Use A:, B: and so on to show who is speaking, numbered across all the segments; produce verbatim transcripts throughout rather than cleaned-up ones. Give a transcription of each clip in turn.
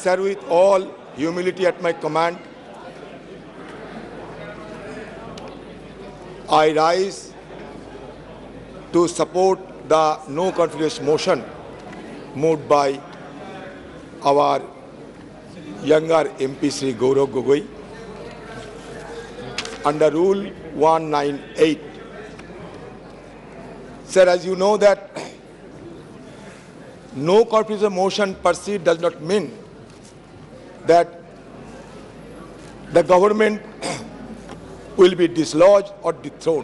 A: Sir, with all humility at my command, I rise to support the no confidence motion moved by our younger M P Sri Gaurav Gogoi under Rule one ninety-eight. Sir, as you know that no confidence motion per se does not mean that the government will be dislodged or dethroned.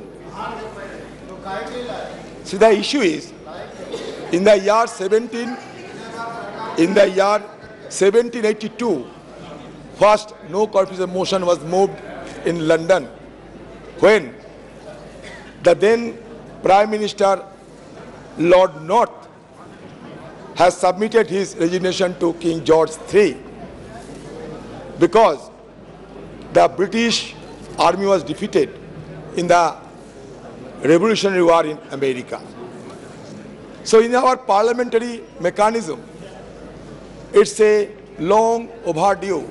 A: See, the issue is, in the year seventeen, in the year seventeen eighty-two, first no confidence motion was moved in London, when the then Prime Minister Lord North has submitted his resignation to King George the third because the British army was defeated in the Revolutionary War in America. So in our parliamentary mechanism, it's a long overdue,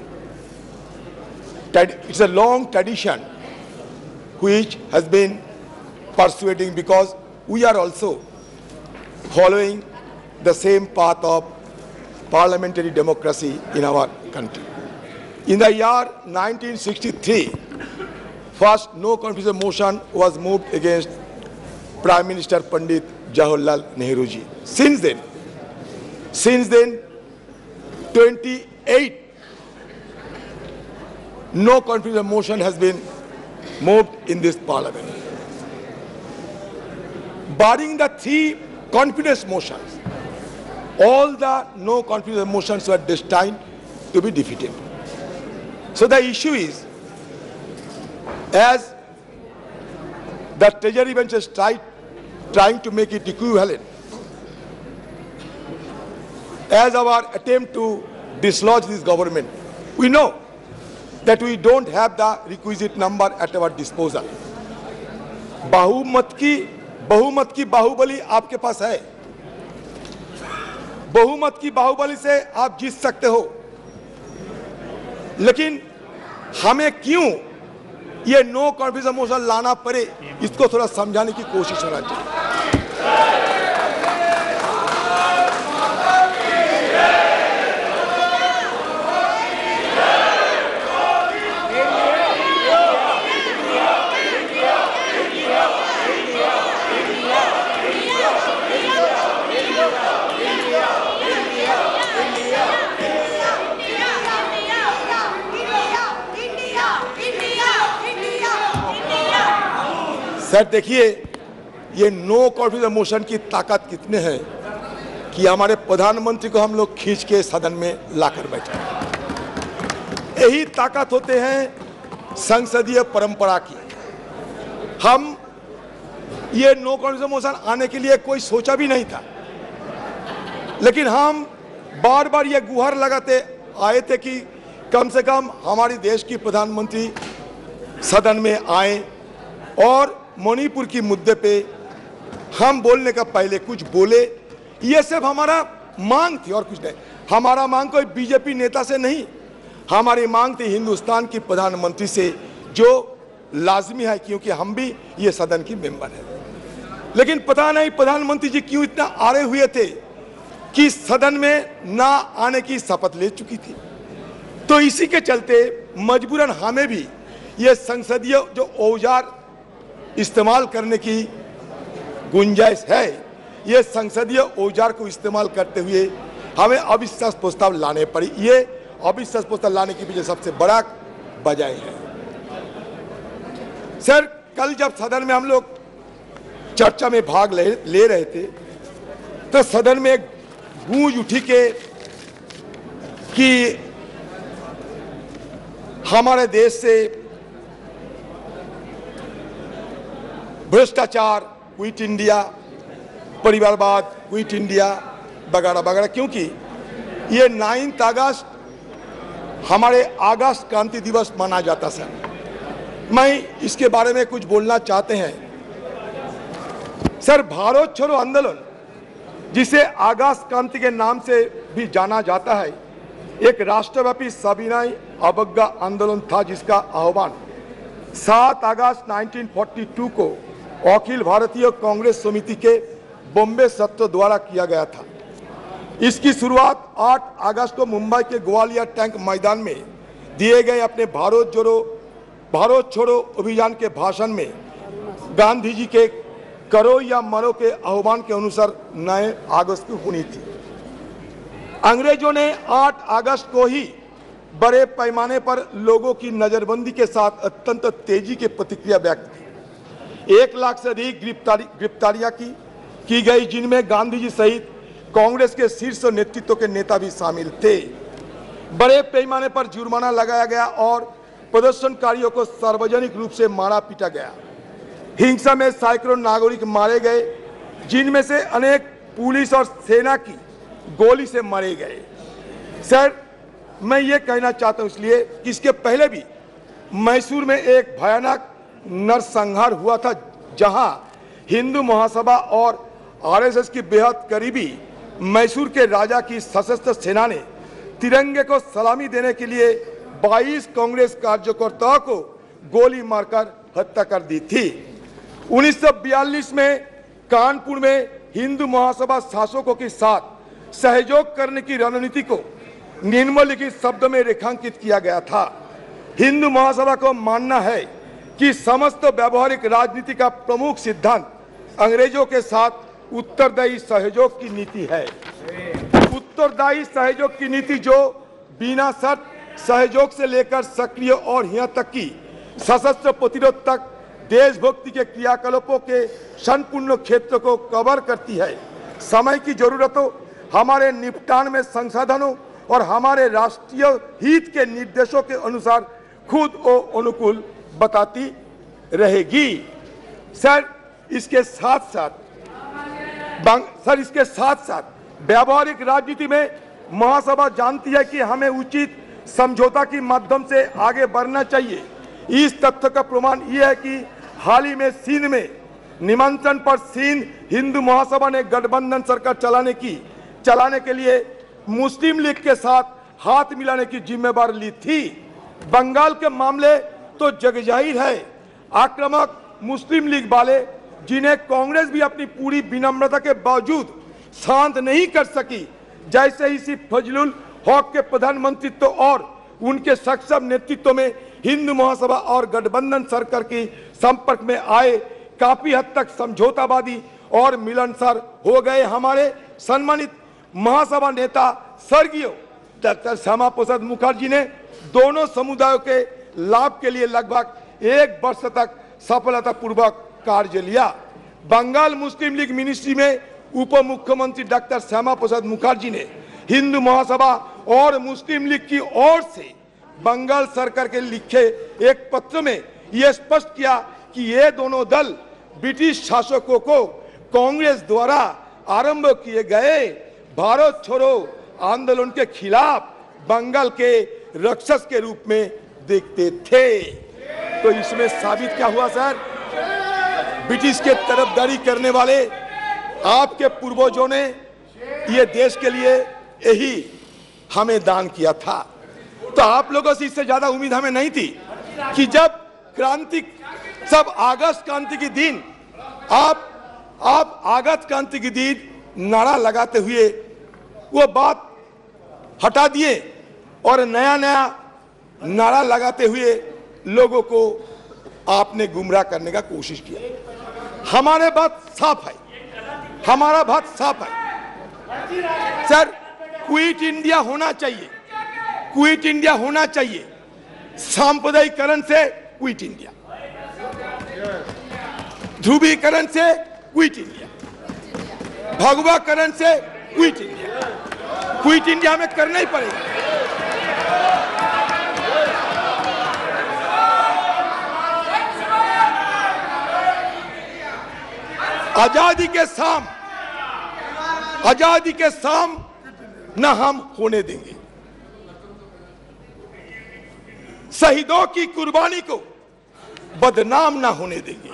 A: it's a long tradition which has been persuading, because we are also following the same path of parliamentary democracy in our country. In the year nineteen sixty-three, first no confidence motion was moved against Prime Minister Pandit Jawaharlal Nehru ji. Since then, since then, twenty-eight no confidence motion has been moved in this parliament. Barring the three confidence motions, all the no confidence motions were destined to be defeated. So the issue is, as the Treasury bench is try, trying to make it equivalent, as our attempt to dislodge this government, we know that we don't have the requisite number at our disposal. बहुमत की बहुमत की बाहुबली आपके पास है, बहुमत की बाहुबली से आप जीत सकते हो, लेकिन हमें क्यों ये नो कॉन्फिडेंस मोशन लाना पड़े, इसको थोड़ा समझाने की कोशिश होना चाहिए। सर देखिए, ये नो कॉन्फिडेंस मोशन की ताकत कितने हैं कि हमारे प्रधानमंत्री को हम लोग खींच के सदन में लाकर बैठे। यही ताकत होते हैं संसदीय परंपरा की। हम ये नो कॉन्फिडेंस मोशन आने के लिए कोई सोचा भी नहीं था, लेकिन हम बार बार ये गुहार लगाते आए थे कि कम से कम हमारे देश की प्रधानमंत्री सदन में आए और मणिपुर की मुद्दे पे हम बोलने का पहले कुछ बोले। ये सिर्फ हमारा मांग थी और कुछ नहीं। हमारा मांग कोई बीजेपी नेता से नहीं, हमारी मांग थी हिंदुस्तान की प्रधानमंत्री से, जो लाजमी है क्योंकि हम भी ये सदन की मेंबर है। लेकिन पता नहीं प्रधानमंत्री जी क्यों इतना आड़े हुए थे कि सदन में ना आने की शपथ ले चुकी थी। तो इसी के चलते मजबूरन हमें भी ये संसदीय जो औजार इस्तेमाल करने की गुंजाइश है, ये संसदीय औजार को इस्तेमाल करते हुए हमें अविश्वास प्रस्ताव लाने पड़ी। ये अविश्वास प्रस्ताव लाने के पीछे सबसे बड़ा वजह है। सर, कल जब सदन में हम लोग चर्चा में भाग ले, ले रहे थे, तो सदन में एक गूंज उठी के कि हमारे देश से भ्रष्टाचार, क्विट इंडिया, परिवारवाद, क्विट इंडिया वगैरह वगैरह, क्योंकि ये नाइन्थ अगस्त हमारे अगस्त क्रांति दिवस माना जाता सर। मैं इसके बारे में कुछ बोलना चाहते हैं। सर, भारत छोड़ो आंदोलन, जिसे अगस्त क्रांति के नाम से भी जाना जाता है, एक राष्ट्रव्यापी सविनय अवज्ञा आंदोलन था जिसका आह्वान सात अगस्त उन्नीस सौ बयालीस को अखिल भारतीय कांग्रेस समिति के बॉम्बे सत्र द्वारा किया गया था। इसकी शुरुआत आठ अगस्त को मुंबई के ग्वालियर टैंक मैदान में दिए गए अपने भारत जोड़ो भारत छोड़ो अभियान के भाषण में गांधी जी के करो या मरो के आह्वान के अनुसार नौ अगस्त को हुई थी। अंग्रेजों ने आठ अगस्त को ही बड़े पैमाने पर लोगों की नजरबंदी के साथ अत्यंत तेजी की प्रतिक्रिया व्यक्त की। एक लाख से अधिक गिरफ्तारी गिरफ्तारियां की की गई, जिनमें गांधी जी सहित कांग्रेस के शीर्ष नेतृत्व के नेता भी शामिल थे। बड़े पैमाने पर जुर्माना लगाया गया और प्रदर्शनकारियों को सार्वजनिक रूप से मारा पीटा गया। हिंसा में सैकड़ों नागरिक मारे गए, जिनमें से अनेक पुलिस और सेना की गोली से मारे गए। सर, मैं ये कहना चाहता हूं इसलिए कि इसके पहले भी मैसूर में एक भयानक नरसंहार हुआ था, जहां हिंदू महासभा और आरएसएस की बेहद करीबी मैसूर के राजा की सशस्त्र सेना ने तिरंगे को सलामी देने के लिए बाईस कांग्रेस कार्यकर्ताओं को गोली मारकर हत्या कर दी थी। उन्नीस सौ बयालीस में कानपुर में हिंदू महासभा शासकों के साथ सहयोग करने की रणनीति को निम्नलिखित शब्दों में रेखांकित किया गया था। हिंदू महासभा को मानना है कि समस्त व्यवहारिक राजनीति का प्रमुख सिद्धांत अंग्रेजों के साथ उत्तरदायी सहयोग की नीति है। उत्तरदायी सहयोग की नीति जो बिना शर्त सहयोग से लेकर सक्रिय और यहाँ तक कि सशस्त्र प्रतिरोध तक देशभक्ति के क्रियाकलापों के संपूर्ण क्षेत्र को कवर करती है। समय की जरूरतों, हमारे निपटान में संसाधनों और हमारे राष्ट्रीय हित के निर्देशों के अनुसार खुद को अनुकूल बताती रहेगी। सर, इसके साथ साथ सर इसके साथ साथ व्यवहारिक राजनीति में महासभा जानती है कि हमें उचित समझौता के माध्यम से आगे बढ़ना चाहिए। इस तथ्य का प्रमाण यह है कि हाल ही में सिंध में निमंत्रण पर सिंध हिंदू महासभा ने गठबंधन सरकार चलाने की चलाने के लिए मुस्लिम लीग के साथ हाथ मिलाने की जिम्मेदारी ली थी। बंगाल के मामले तो जगजाहिर है। आक्रामक मुस्लिम लीग वाले, जिन्हें कांग्रेस भी अपनी पूरी विनम्रता के बावजूद शांत नहीं कर सकी, जैसे इसी फजलुल हक के प्रधानमंत्रित्व और उनके सक्षम नेतृत्व में हिंदू महासभा और गठबंधन सरकार के संपर्क में आए, काफी हद तक समझौतावादी और मिलनसार हो गए। हमारे सम्मानित महासभा नेता स्वर्गीय डॉक्टर श्यामा प्रसाद मुखर्जी ने दोनों समुदायों के लाभ के लिए लगभग एक वर्ष तक सफलतापूर्वक कार्य लिया। बंगाल मुस्लिम लीग मिनिस्ट्री में उप मुख्यमंत्री डॉक्टर श्यामा प्रसाद मुखर्जी ने हिंदू महासभा और मुस्लिम लीग की ओर से बंगाल सरकार के लिखे एक पत्र में यह स्पष्ट किया कि ये दोनों दल ब्रिटिश शासकों को कांग्रेस द्वारा आरंभ किए गए भारत छोड़ो आंदोलन के खिलाफ बंगाल के राक्षस के रूप में देखते थे। तो इसमें साबित क्या हुआ सर? ब्रिटिश के तरफदारी करने वाले आपके पूर्वजों ने ये देश के लिए यही हमें दान किया था। तो आप लोगों से इससे ज्यादा उम्मीद हमें नहीं थी कि जब क्रांति सब अगस्त क्रांति के दिन आप आप अगस्त क्रांति के दिन नारा लगाते हुए वो बात हटा दिए और नया नया नारा लगाते हुए लोगों को आपने गुमराह करने का कोशिश किया। हमारे बात साफ है, हमारा बात साफ है सर, क्विट इंडिया होना चाहिए, क्विट इंडिया होना चाहिए। सांप्रदायिकरण से क्विट इंडिया, ध्रुवीकरण से क्विट इंडिया, भगवाकरण से क्विट इंडिया। क्विट इंडिया हमें करना ही पड़ेगा। आजादी के साम आजादी के साम न हम होने देंगे। शहीदों की कुर्बानी को बदनाम ना होने देंगे।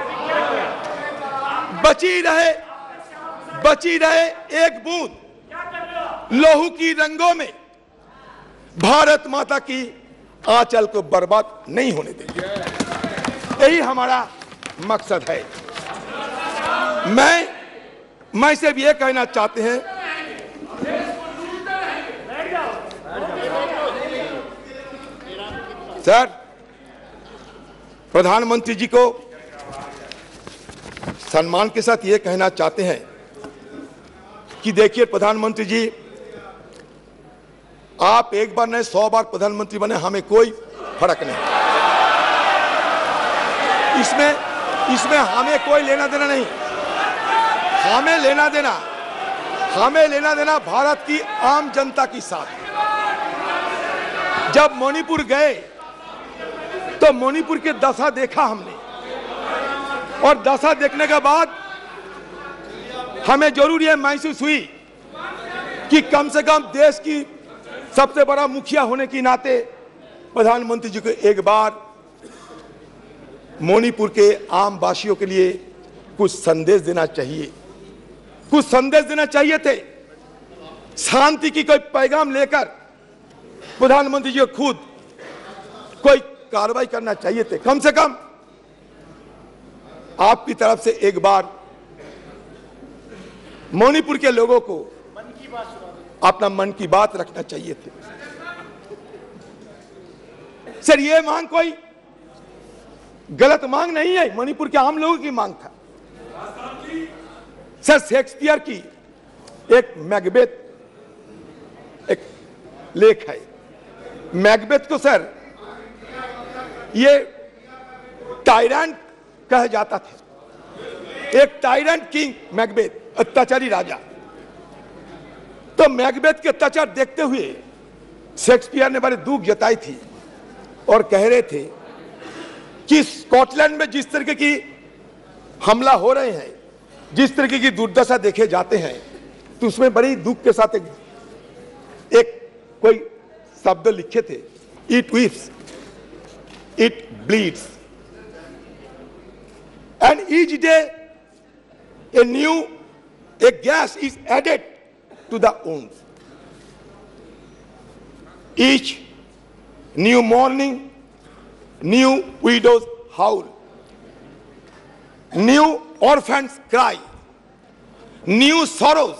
A: बची रहे बची रहे एक बूंद लोहू की रंगों में भारत माता की आंचल को बर्बाद नहीं होने देंगे। यही हमारा मकसद है। मैं मैं सिर्फ ये कहना चाहते हैं, सर प्रधानमंत्री जी को सम्मान के साथ ये कहना चाहते हैं कि देखिए प्रधानमंत्री जी, आप एक बार नहीं सौ बार प्रधानमंत्री बने, हमें कोई फर्क नहीं। इसमें इसमें हमें कोई लेना देना नहीं। हमें लेना देना हमें लेना देना भारत की आम जनता के साथ। जब मणिपुर गए तो मणिपुर की दशा देखा हमने, और दशा देखने के बाद हमें जरूर यह महसूस हुई कि कम से कम देश की सबसे बड़ा मुखिया होने के नाते प्रधानमंत्री जी को एक बार मणिपुर के आम वासियों के लिए कुछ संदेश देना चाहिए कुछ संदेश देना चाहिए थे। शांति की कोई पैगाम लेकर प्रधानमंत्री जी को खुद कोई कार्रवाई करना चाहिए थे। कम से कम आपकी तरफ से एक बार मणिपुर के लोगों को अपना मन की बात रखना चाहिए थे। सर ये मांग कोई गलत मांग नहीं है, मणिपुर के आम लोगों की मांग था। सर शेक्सपियर की एक मैकबेथ एक लेख है। मैकबेथ को सर ये टायरेंट कहा जाता था। एक टायरेंट किंग मैकबेथ, अत्याचारी राजा। तो मैकबेथ के अत्याचार देखते हुए शेक्सपियर ने बड़े दुख जताई थी और कह रहे थे कि स्कॉटलैंड में जिस तरीके की हमला हो रहे हैं, जिस तरीके की दुर्दशा देखे जाते हैं, तो उसमें बड़ी दुख के साथ एक, एक कोई शब्द लिखे थे, it weeps, it bleeds, and each day a new a gash is added to the wounds. Each new morning, new widows howl, new orphans cry, new sorrows,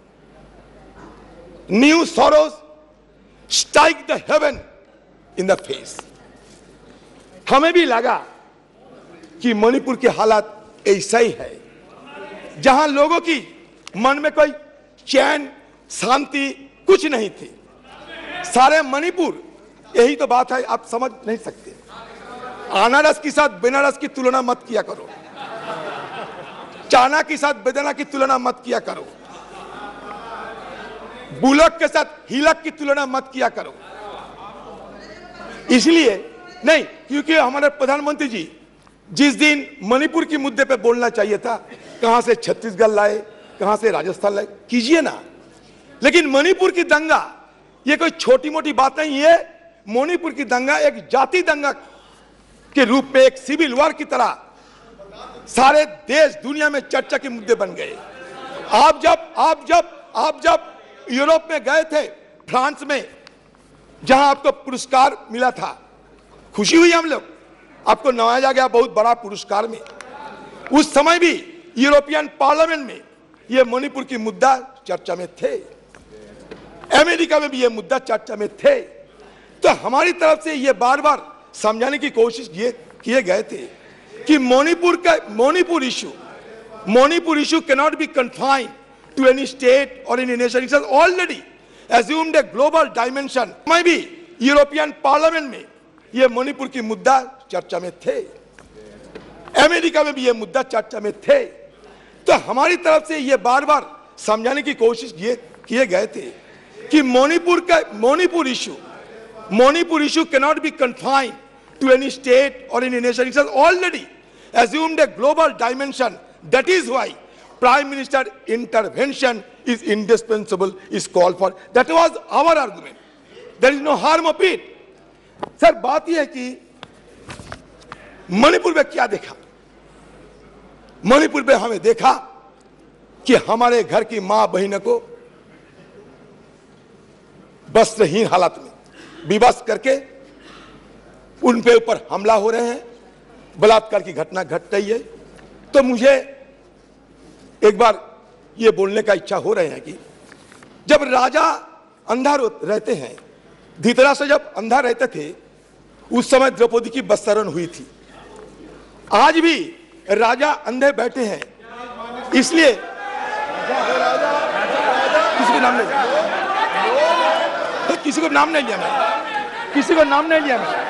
A: new sorrows strike the heaven in the face. हमें भी लगा कि मणिपुर की हालत ऐसा ही है, जहां लोगों की मन में कोई चैन शांति कुछ नहीं थी। सारे मणिपुर, यही तो बात है, आप समझ नहीं सकते। अनारस के साथ बनारस की तुलना मत किया करो, चाना के साथ बेदाना की तुलना मत किया करो, बुलक के साथ हिलक की तुलना मत किया करो। इसलिए नहीं, क्योंकि हमारे प्रधानमंत्री जी जिस दिन मणिपुर के मुद्दे पे बोलना चाहिए था, कहां से छत्तीसगढ़ लाए, कहां से राजस्थान लाए, कीजिए ना। लेकिन मणिपुर की दंगा ये कोई छोटी मोटी बात नहीं है। मणिपुर की दंगा एक जाति दंगा के रूप में, एक सिविल वॉर की तरह सारे देश दुनिया में चर्चा के मुद्दे बन गए। आप जब आप जब आप जब यूरोप में गए थे, फ्रांस में, जहां आपको पुरस्कार मिला था, खुशी हुई, हम लोग आपको नवाजा गया बहुत बड़ा पुरस्कार में। उस समय भी यूरोपियन पार्लियामेंट में ये मणिपुर की मुद्दा चर्चा में थे, अमेरिका में भी ये मुद्दा चर्चा में थे। तो हमारी तरफ से ये बार बार समझाने की कोशिश ये किए गए थे कि मणिपुर का Manipur issue Manipur issue can not be confined to any state और any nation, it has already assumed a global dimension। मैं भी यूरोपियन पार्लियामेंट में ये मणिपुर की मुद्दा चर्चा में थे, अमेरिका में भी ये मुद्दा चर्चा में थे। तो हमारी तरफ से ये बार बार समझाने की कोशिश ये किए गए थे कि मणिपुर का Manipur issue Manipur issue can not be confined to any state और any nation, it has already assumed a global dimension। That is why Prime Minister intervention is indispensable, is called for। That was our argument। There is no harm of it। Sir बात यह है कि मणिपुर में क्या देखा? मणिपुर में हमें देखा कि हमारे घर की मां बहनों को वस्त्रहीन हालत में, विवश करके उन पे ऊपर हमला हो रहे हैं, बलात्कार की घटना घट रही है। तो मुझे एक बार ये बोलने का इच्छा हो रहे हैं कि जब राजा अंधा रहते हैं, धृतराष्ट्र जब अंधा रहते थे, उस समय द्रौपदी की बस्त्रण हुई थी। आज भी राजा अंधे बैठे हैं, इसलिए किसी को नाम नहीं तो किसी को नाम नहीं लिया मैं किसी को नाम नहीं लिया मैं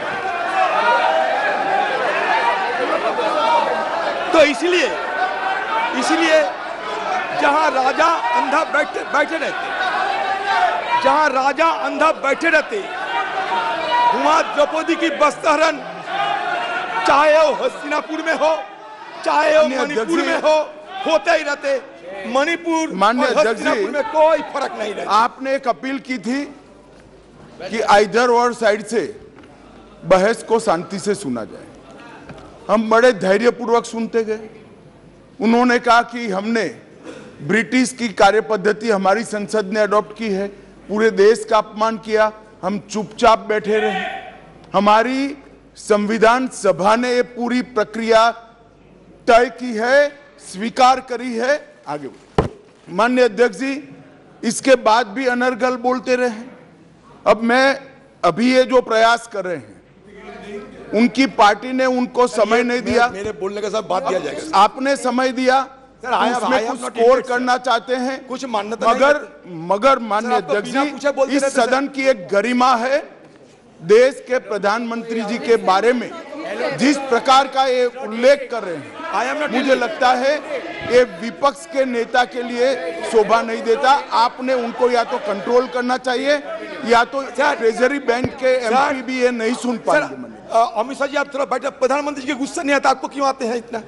A: तो इसलिए इसलिए जहां राजा अंधा बैठे बैठे रहते जहां राजा अंधा बैठे रहते वहां द्रौपदी की बस्त्रण, चाहे वो हस्तिनापुर में हो, चाहे वो मणिपुर में हो, होते ही रहते। मणिपुर
B: माननीय
A: और हस्तिनापुर में कोई फर्क नहीं रहता।
B: आपने एक अपील की थी कि आइदर और साइड से बहस को शांति से सुना जाए। हम बड़े धैर्यपूर्वक सुनते गए। उन्होंने कहा कि हमने ब्रिटिश की कार्यपद्धति हमारी संसद ने अडॉप्ट की है, पूरे देश का अपमान किया, हम चुपचाप बैठे रहे। हमारी संविधान सभा ने ये पूरी प्रक्रिया तय की है, स्वीकार करी है। आगे माननीय अध्यक्ष जी, इसके बाद भी अनर्गल बोलते रहे। अब मैं अभी ये जो प्रयास कर रहे हैं, उनकी पार्टी ने उनको समय नहीं दिया।
A: मेरे बोलने के साथ बात दिया जाएगा।
B: आपने समय दिया, उसमें कुछ स्कोर करना चाहते हैं,
A: कुछ मान्यता
B: मगर मगर माननीय अध्यक्ष जी, इस सदन की एक गरिमा है। देश के प्रधानमंत्री जी के बारे में जिस प्रकार का ये उल्लेख कर रहे हैं, मुझे लगता है ये विपक्ष के नेता के लिए शोभा नहीं देता। आपने उनको या तो कंट्रोल करना चाहिए या तो ट्रेजरी बैंक के एमपी भी ये नहीं सुन पाएंगे।
A: अमित शाह जी, आप थोड़ा बैठे। प्रधानमंत्री जी के गुस्सा नहीं आता, आपको क्यों आते हैं इतना?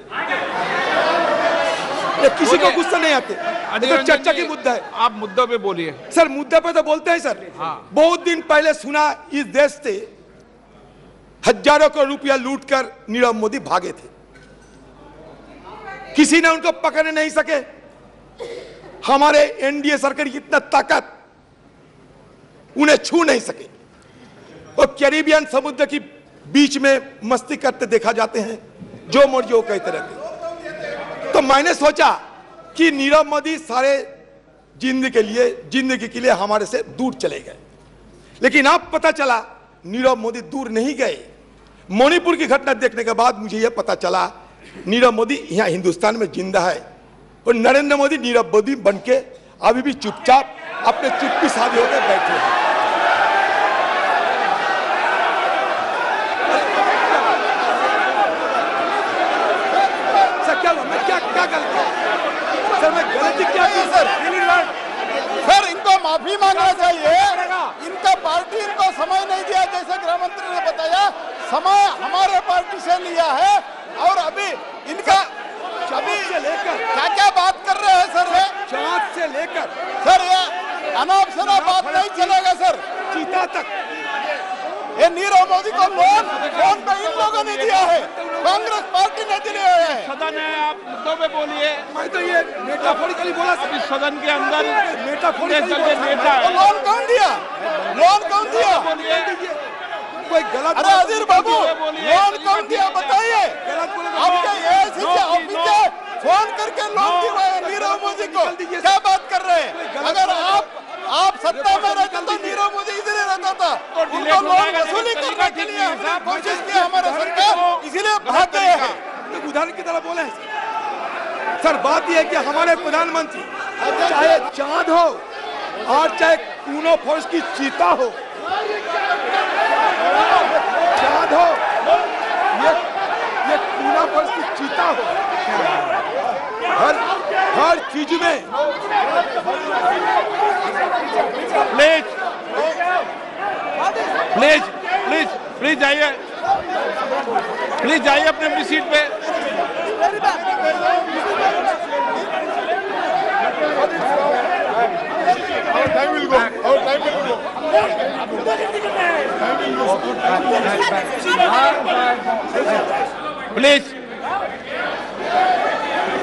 A: किसी को गुस्सा नहीं आते। तो चर्चा की मुद्दा है,
C: आप मुद्दों पे बोलिए।
A: सर मुद्दे पे तो बोलते हैं सर। हाँ। बहुत दिन पहले सुना इस देश से हजारों करोड़ रुपया लूटकर नीरव मोदी भागे थे, किसी ने उनको पकड़ नहीं सके। हमारे एनडीए सरकार की इतना ताकत, उन्हें छू नहीं सके। और कैरिबियन समुद्र की बीच में मस्ती करते देखा जाते हैं, जो मर्जी वो कहते रहते। तो मैंने सोचा कि नीरव मोदी सारे जिंदगी के लिए जिंदगी के लिए हमारे से दूर चले गए, लेकिन अब पता चला नीरव मोदी दूर नहीं गए। मणिपुर की घटना देखने के बाद मुझे यह पता चला नीरव मोदी यहाँ हिंदुस्तान में जिंदा है। और नरेंद्र मोदी नीरव मोदी बनके अभी भी चुपचाप अपने चुप्पी साधे होकर बैठे हैं। सर क्या मैं क्या क्या गलती सर मैं गलती क्या की सर?
D: सर इनको माफी मांगना चाहिए। इनका पार्टी इनको समय नहीं दिया, जैसे गृह मंत्री ने बताया। समय हमारे पार्टी से लिया है और अभी इनका अभी
A: से लेकर
D: क्या क्या बात कर रहे हैं सर?
A: चाँद से लेकर
D: सर ये अनाप शनाप बात नहीं चलेगा सर।
A: चीता तक
D: ये नीरव मोदी को लोन लोन पे इन लोगों ने दिया है, कांग्रेस पार्टी ने दिया है।
C: सदन है, आप मुद्दों पे बोलिए।
A: मैं तो ये मेटाफोरिकली बोला सर।
C: इस सदन के अंदर
A: मेटाफोरिकली
C: नेता
D: तो
C: है।
D: लोन कौन दिया? लोन कौन दिया?
A: कोई गलत
D: अरे अजीर बाबू, लोन कौन दिया बताइए? आपके एआईसी के ऑफिसर फोन करके लोन दिलवाए नीरव मोदी को। क्या बात कर रहे हैं? अगर आप आप सत्ता में रहते तो नीरव मोदी इधर रहता था। उनको लोन वसूली करने के लिए हमने कोशिश की, हमारा सरकार इसीलिए भाग गए हैं।
A: उदाहरण की तरह बोले हैं सर। बात यह है कि हमारे प्रधानमंत्री चाहे चांद हो और चाहे कूनो फोर्स की चीता हो, चांद हो ये ये कूनो फोर्स की चीता हो, हर हर चीज में
C: प्लीज प्लीज प्लीज प्लीज जाइए, प्लीज जाइए अपने अपनी सीट पे।
D: Time will go. Our time will go.
C: Please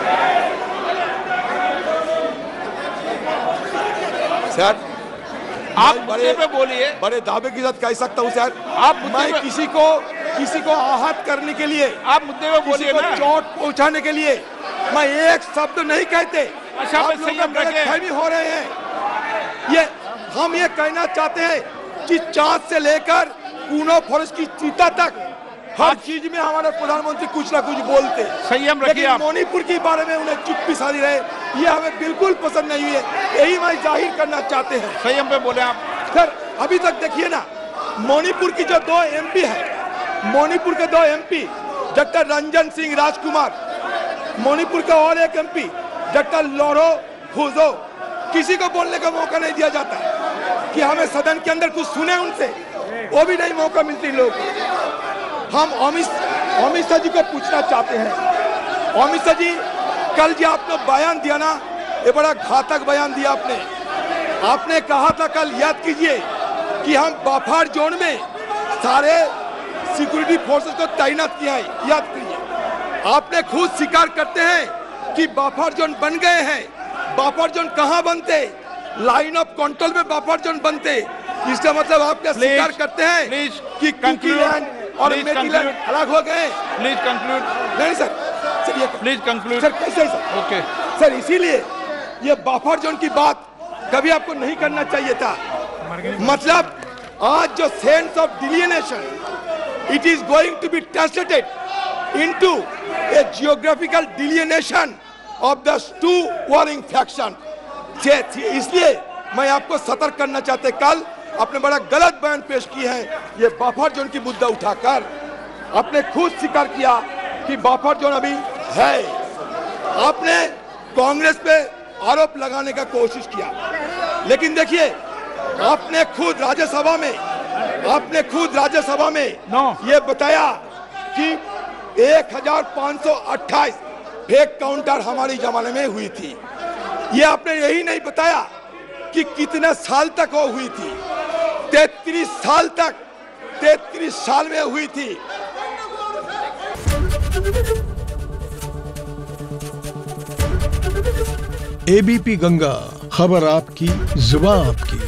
A: sir
C: आप
A: मैं
C: मुद्दे पे बोलिए।
A: बड़े दावे के साथ कह सकता हूँ सर,
C: आप मुद्दे
A: मैं
C: पे-
A: किसी को किसी को आहत करने के लिए,
C: आप मुद्दे पे
A: किसी
C: बोलिए
A: को
C: ना।
A: चोट पहुंचाने के लिए मैं एक शब्द नहीं कहते।
C: अच्छा,
A: आप
C: मैं
A: लोग
C: संयम रखें।
A: गलतफहमी हो रहे हैं। ये हम ये कहना चाहते हैं कि चांद से लेकर कूनो फॉरेस्ट की चीता तक हर चीज में हमारे प्रधानमंत्री कुछ ना कुछ बोलते।
C: संयम रखिए
A: लेकिन
C: आप।
A: मणिपुर के बारे में उन्हें चुप्पी साधी रहे, ये हमें बिल्कुल पसंद नहीं है। यही मैं जाहिर करना चाहते हैं।
C: संयम पे बोले आप।
A: सर अभी तक देखिए ना, मणिपुर की जो दो एमपी है, मणिपुर के दो एमपी डॉक्टर रंजन सिंह राजकुमार, मणिपुर का और एक एमपी डॉक्टर लोरो फुजो, किसी को बोलने का मौका नहीं दिया जाता कि हमें सदन के अंदर कुछ सुने उनसे, वो भी नहीं मौका मिलती लोग। हम अमित अमित शाह जी को पूछना चाहते हैं, अमित शाह जी कल जो आपने बयान दिया ना, ये बड़ा घातक बयान दिया आपने। आपने कहा था कल, याद कीजिए, कि हम बफर जोन में सारे सिक्योरिटी फोर्सेस को तैनात किया है, याद कीजिए। आपने खुद स्वीकार करते हैं कि बफर जोन बन गए हैं। बफर जोन कहाँ बनते? लाइन ऑफ कंट्रोल में बफर जोन बनते। इसका मतलब आप क्या स्वीकार करते हैं
C: प्लीज
A: कि कुकीलैंड और
C: Please
A: मेटीलैंड
C: conclude.
A: अलग हो गए?
C: Please conclude.
A: नहीं सर, सर ये
C: प्लीज कंक्लूड।
A: सर कैसे सर?
C: ओके
A: सर इसीलिए ये बफर जोन की बात कभी आपको नहीं करना चाहिए था। मतलब आज जो sense of delineation, it is going to be translated into a geographical delineation of the two warring faction. इसलिए मैं आपको सतर्क करना चाहते, कल आपने बड़ा गलत बयान पेश किए हैं। ये बफर जोन की मुद्दा उठाकर आपने खुद स्वीकार किया कि बफर जोन अभी है। आपने कांग्रेस पे आरोप लगाने का कोशिश किया, लेकिन देखिए आपने खुद राज्यसभा में आपने खुद राज्यसभा में
C: No.
A: ये बताया कि एक हजार पाँच सौ अट्ठाईस फेक काउंटर हमारी जमाने में हुई थी। ये आपने यही नहीं बताया कि कितने साल तक वो हुई थी। तैतीस साल तक तैतीस साल में हुई थी।
E: एबीपी गंगा, खबर आपकी, जुबान आपकी।